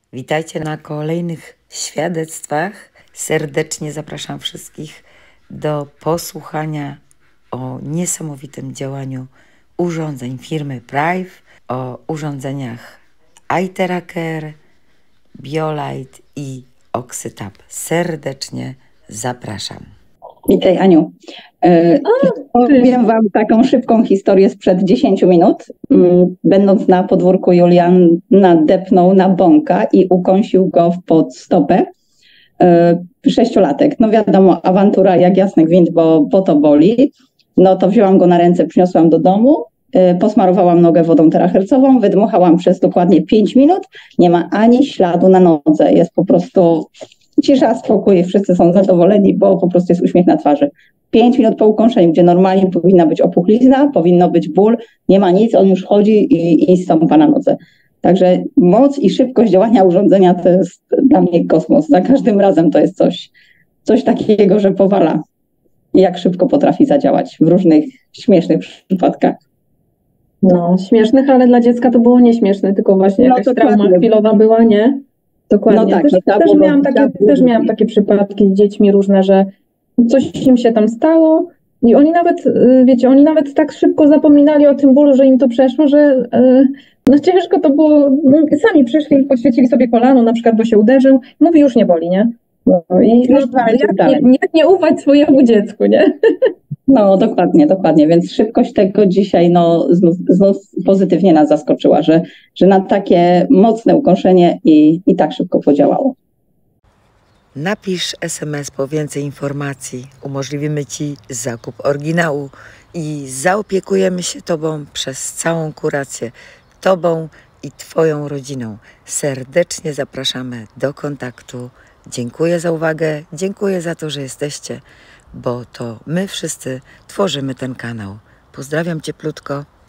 Witajcie na kolejnych świadectwach. Serdecznie zapraszam wszystkich do posłuchania o niesamowitym działaniu urządzeń firmy Prive, o urządzeniach iTeraker, BioLite i OxyTab. Serdecznie zapraszam. Witaj, Aniu. Powiem Wam taką szybką historię sprzed 10 minut. Będąc na podwórku, Julian nadepnął na bąka i ukąsił go w podstopę. 6-latek. No wiadomo, awantura jak jasny gwint, bo to boli. No to wzięłam go na ręce, przyniosłam do domu, posmarowałam nogę wodą terahercową, wydmuchałam przez dokładnie 5 minut. Nie ma ani śladu na nodze. Jest po prostu cisza, spokój, wszyscy są zadowoleni, bo po prostu jest uśmiech na twarzy. 5 minut po ukąszeniu, gdzie normalnie powinna być opuchlizna, powinno być ból, nie ma nic, on już chodzi i stąpa na nodze. Także moc i szybkość działania urządzenia to jest dla mnie kosmos. Za każdym razem to jest coś takiego, że powala. Jak szybko potrafi zadziałać w różnych śmiesznych przypadkach. No, śmiesznych, ale dla dziecka to było nieśmieszne, tylko właśnie jakaś trauma chwilowa była, nie? Dokładnie. No tak, też miałam takie przypadki z dziećmi różne, że coś im się tam stało i oni nawet, wiecie, oni nawet tak szybko zapominali o tym bólu, że im to przeszło, że no ciężko to było. Sami przyszli, podświecili sobie kolano, na przykład, bo się uderzył, mówi, już nie boli, nie? No i jak nie ufać swojemu dziecku, nie? No dokładnie, więc szybkość tego dzisiaj znów pozytywnie nas zaskoczyła, że na takie mocne ukąszenie i tak szybko podziałało. Napisz SMS po więcej informacji, umożliwimy Ci zakup oryginału i zaopiekujemy się Tobą przez całą kurację, Tobą i Twoją rodziną. Serdecznie zapraszamy do kontaktu. Dziękuję za uwagę, dziękuję za to, że jesteście, bo to my wszyscy tworzymy ten kanał. Pozdrawiam cieplutko.